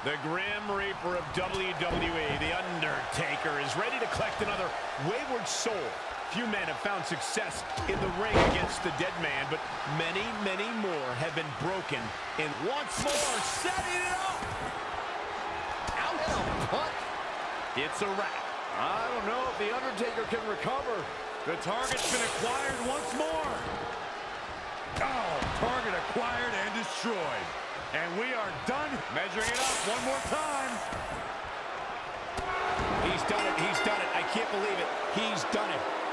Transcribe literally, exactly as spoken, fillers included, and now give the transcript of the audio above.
The Grim Reaper of W W E, The Undertaker, is ready to collect another wayward soul. Few men have found success in the ring against the dead man, but many, many more have been broken. And once more, setting it up. Ouch. Punt. It's a wrap. I don't know if The Undertaker can recover. The target's been acquired once more. Oh, target acquired and destroyed. And we are done. Measuring it up one more time. He's done it. He's done it. I can't believe it. He's done it.